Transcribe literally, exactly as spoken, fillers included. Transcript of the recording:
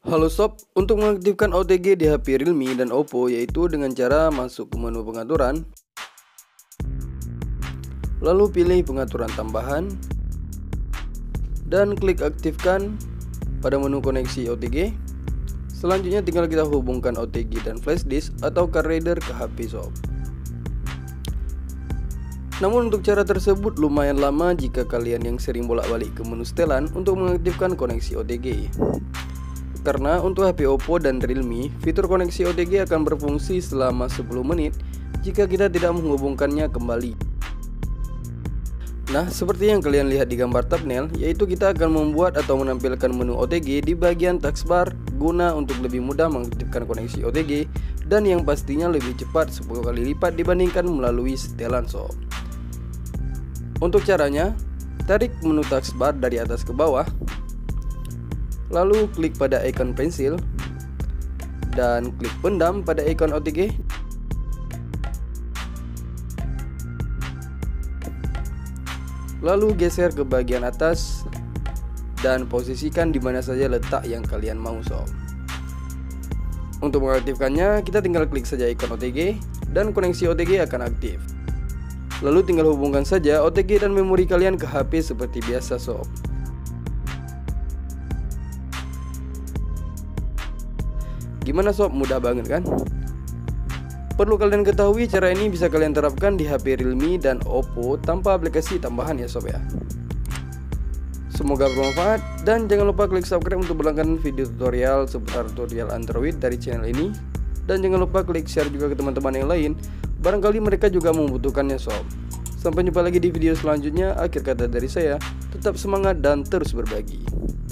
Halo sob, untuk mengaktifkan O T G di H P Realme dan Oppo yaitu dengan cara masuk ke menu pengaturan, lalu pilih pengaturan tambahan, dan klik aktifkan pada menu koneksi O T G. Selanjutnya tinggal kita hubungkan O T G dan flash disk atau card reader ke H P sob. Namun untuk cara tersebut lumayan lama jika kalian yang sering bolak-balik ke menu setelan untuk mengaktifkan koneksi O T G. Karena untuk H P Oppo dan Realme, fitur koneksi O T G akan berfungsi selama sepuluh menit jika kita tidak menghubungkannya kembali. Nah, seperti yang kalian lihat di gambar thumbnail, yaitu kita akan membuat atau menampilkan menu O T G di bagian taskbar guna untuk lebih mudah mengaktifkan koneksi O T G dan yang pastinya lebih cepat sepuluh kali lipat dibandingkan melalui setelan sob. Untuk caranya, tarik menu taskbar dari atas ke bawah, lalu klik pada ikon pensil dan klik pendam pada ikon O T G. Lalu geser ke bagian atas dan posisikan di mana saja letak yang kalian mau sob. Untuk mengaktifkannya, kita tinggal klik saja ikon O T G dan koneksi O T G akan aktif. Lalu tinggal hubungkan saja O T G dan memori kalian ke H P seperti biasa sob. Gimana sob, mudah banget kan? Perlu kalian ketahui, cara ini bisa kalian terapkan di H P Realme dan Oppo tanpa aplikasi tambahan ya sob ya. Semoga bermanfaat dan jangan lupa klik subscribe untuk berlangganan video tutorial seputar tutorial Android dari channel ini. Dan jangan lupa klik share juga ke teman-teman yang lain, barangkali mereka juga membutuhkannya sob. Sampai jumpa lagi di video selanjutnya. Akhir kata dari saya, tetap semangat dan terus berbagi.